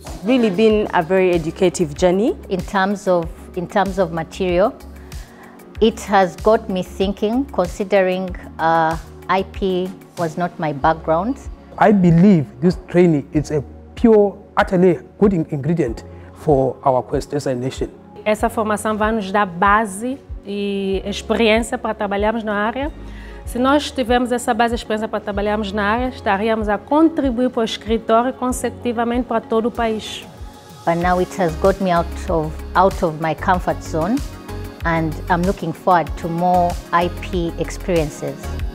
really been a very educative journey. In terms of material, it has got me thinking, considering IP was not my background. I believe this training is a pure, utterly good ingredient for our Quest as a nation. Essa formação vai nos dar base e experiência para trabalharmos na área. Se nós tivermos essa base de experiência para trabalharmos na área, estaríamos a contribuir para o escritório consecutivamente para todo o país. But now it has got me out of my comfort zone, and I'm looking forward to more IP experiences.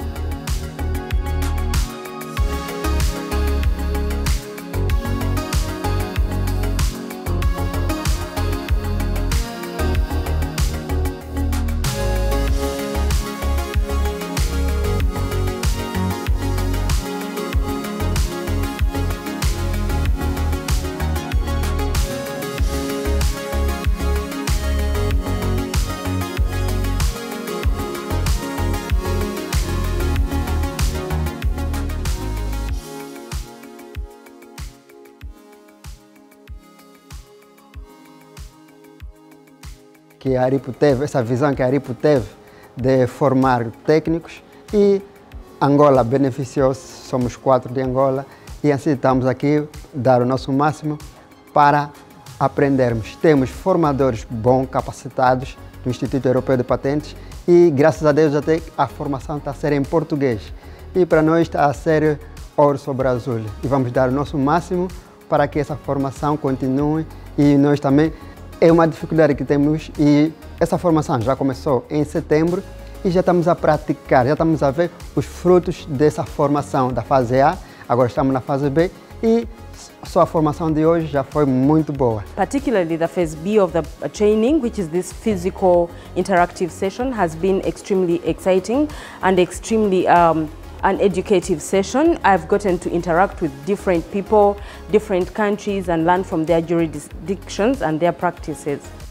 Que a Aripo teve, essa visão que a Aripo teve de formar técnicos, e Angola beneficiou-se, somos 4 de Angola, e assim estamos aqui dar o nosso máximo para aprendermos. Temos formadores bons, capacitados do Instituto Europeu de Patentes, e graças a Deus até a formação está a ser em português. E para nós está a ser ouro sobre azul. E vamos dar o nosso máximo para que essa formação continue, e nós também. É uma dificuldade que temos, e essa formação já começou em setembro e já estamos a praticar, já estamos a ver os frutos dessa formação da fase A, agora estamos na fase B, e só a formação de hoje já foi muito boa. Particularly the phase B of the training, which is this physical interactive session, has been extremely exciting and extremely an educative session. I've gotten to interact with different people, different countries, and learn from their jurisdictions and their practices.